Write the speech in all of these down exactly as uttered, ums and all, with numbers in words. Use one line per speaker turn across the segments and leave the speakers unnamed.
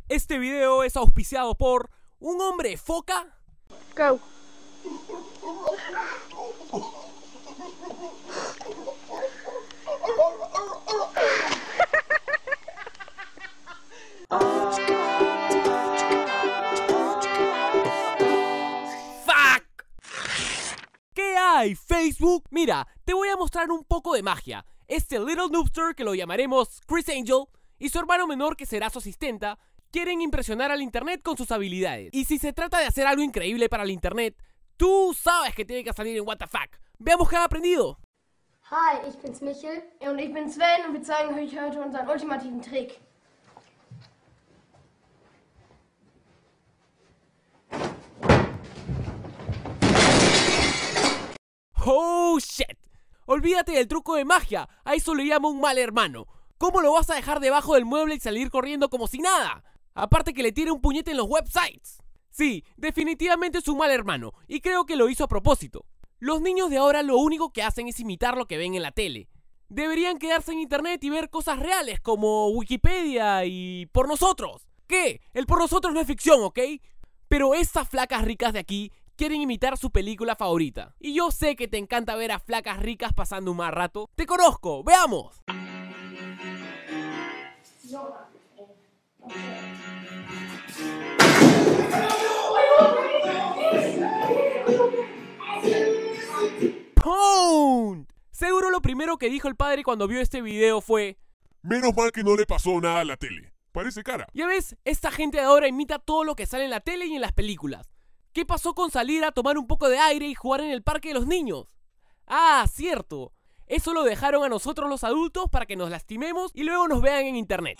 Este video es auspiciado por un hombre foca.
Go.
¿Qué hay, Facebook? Mira, te voy a mostrar un poco de magia. Este Little Noobster, que lo llamaremos Criss Angel, y su hermano menor, que será su asistenta, quieren impresionar al internet con sus habilidades. Y si se trata de hacer algo increíble para el internet, tú sabes que tiene que salir en What the Fuck. Veamos qué han aprendido.
Hi, ich bin's Michel und ich bin Sven und wir zeigen euch heute unseren ultimativen Trick.
¡Oh, shit! Olvídate del truco de magia, a eso le llamo un mal hermano. ¿Cómo lo vas a dejar debajo del mueble y salir corriendo como si nada? Aparte que le tire un puñete en los websites. Sí, definitivamente es un mal hermano, y creo que lo hizo a propósito. Los niños de ahora lo único que hacen es imitar lo que ven en la tele. Deberían quedarse en internet y ver cosas reales como Wikipedia y por nosotros. ¿Qué? El por nosotros no es ficción, ¿ok? Pero esas flacas ricas de aquí quieren imitar su película favorita. Y yo sé que te encanta ver a flacas ricas pasando un mal rato. ¡Te conozco! ¡Veamos! ¡Pound! Seguro lo primero que dijo el padre cuando vio este video fue:
menos mal que no le pasó nada a la tele. Parece cara.
Ya ves, esta gente de ahora imita todo lo que sale en la tele y en las películas. ¿Qué pasó con salir a tomar un poco de aire y jugar en el parque de los niños? Ah, cierto. Eso lo dejaron a nosotros los adultos para que nos lastimemos y luego nos vean en internet.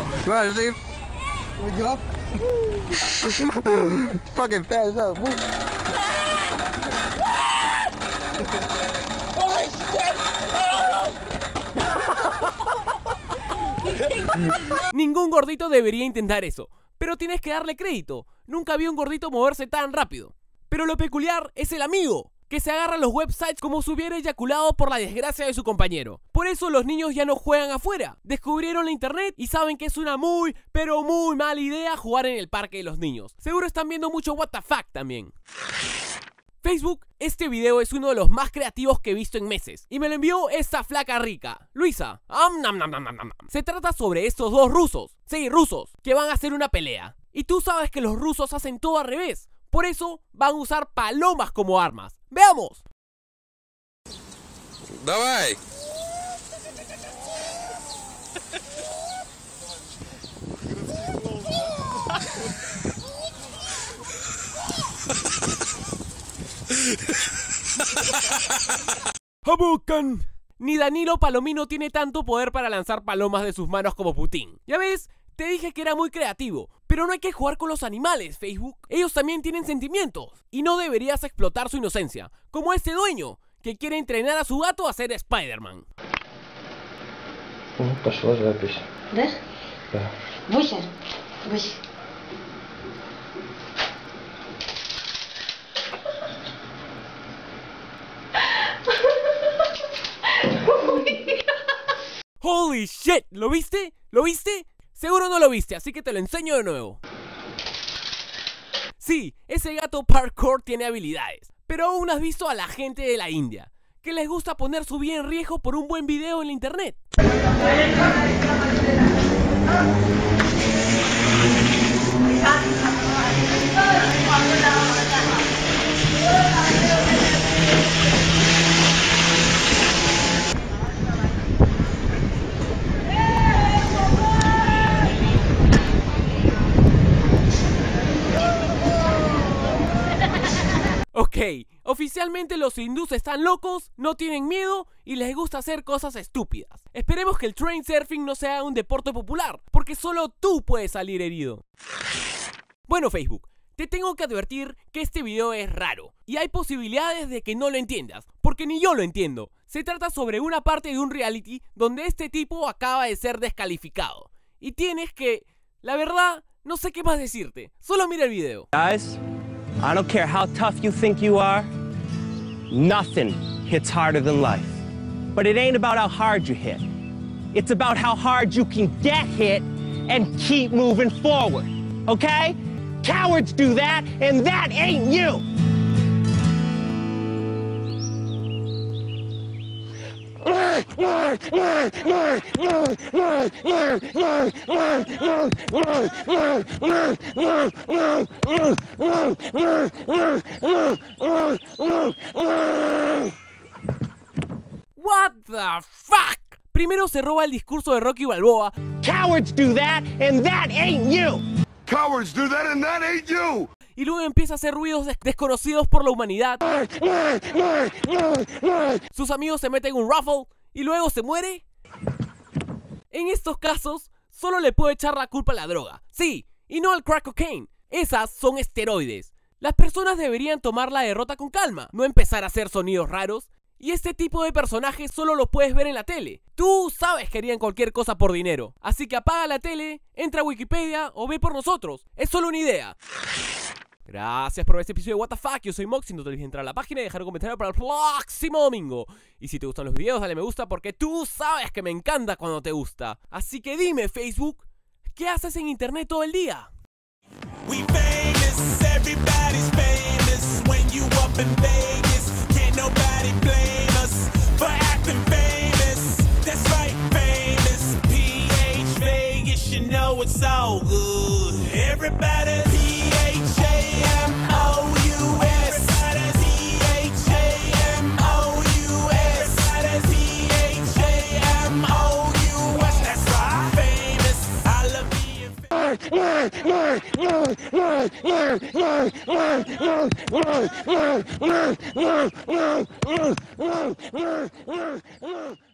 Ningún gordito debería intentar eso, pero tienes que darle crédito. Nunca vi un gordito moverse tan rápido. Pero lo peculiar es el amigo, que se agarra a los websites como si hubiera eyaculado por la desgracia de su compañero. Por eso los niños ya no juegan afuera. Descubrieron la internet y saben que es una muy, pero muy mala idea jugar en el parque de los niños. Seguro están viendo mucho What the Fuck también. Facebook, este video es uno de los más creativos que he visto en meses. Y me lo envió esta flaca rica, Luisa. Am, nam, nam, nam, nam, nam. Se trata sobre estos dos rusos, sí, rusos, que van a hacer una pelea. Y tú sabes que los rusos hacen todo al revés. Por eso van a usar palomas como armas. ¡Veamos!
Давай!
¡Habukan! Ni Danilo Palomino tiene tanto poder para lanzar palomas de sus manos como Putin. ¿Ya ves? Te dije que era muy creativo, pero no hay que jugar con los animales, Facebook. Ellos también tienen sentimientos, y no deberías explotar su inocencia, como este dueño, que quiere entrenar a su gato a ser Spider-Man.
Пошла запись.
Да?
Да.
Буся, Буся.
¡Holy shit! ¿Lo viste? ¿Lo viste? Seguro no lo viste, así que te lo enseño de nuevo. Sí, ese gato parkour tiene habilidades, pero aún has visto a la gente de la India, que les gusta poner su vida en riesgo por un buen video en la internet. Ok, oficialmente los hindúes están locos, no tienen miedo y les gusta hacer cosas estúpidas. Esperemos que el train surfing no sea un deporte popular, porque solo tú puedes salir herido. Bueno, Facebook, te tengo que advertir que este video es raro y hay posibilidades de que no lo entiendas, porque ni yo lo entiendo. Se trata sobre una parte de un reality donde este tipo acaba de ser descalificado y tienes que... La verdad, no sé qué más decirte, solo mira el video.
Guys, I don't care how tough you think you are, nothing hits harder than life. But it ain't about how hard you hit. It's about how hard you can get hit and keep moving forward, okay? Cowards do that, and that ain't you!
What the fuck? Primero se roba el discurso de Rocky Balboa.
Cowards do that, and that ain't you!
Cowards do that and that ain't you!
Y luego empieza a hacer ruidos des desconocidos por la humanidad. Sus amigos se meten en un raffle y luego se muere. En estos casos, solo le puedo echar la culpa a la droga. Sí, y no al crack cocaine. Esas son esteroides. Las personas deberían tomar la derrota con calma, no empezar a hacer sonidos raros. Y este tipo de personajes solo los puedes ver en la tele. Tú sabes que harían cualquier cosa por dinero. Así que apaga la tele, entra a Wikipedia o ve por nosotros. Es solo una idea. Gracias por ver este episodio de What the Fuck. Yo soy Moxy, no te olvides entrar a la página y dejar un comentario para el próximo domingo. Y si te gustan los videos, dale me gusta porque tú sabes que me encanta cuando te gusta. Así que dime, Facebook, ¿qué haces en internet todo el día?
We famous, everybody's famous. When you up in Vegas, can't nobody blame us for acting famous. That's right, famous. P H Vegas, you know it's all good. Everybody, P H A M O U S. Everybody, P H A M O U S. Everybody, P H A M O U S. That's right, famous. I love being famous.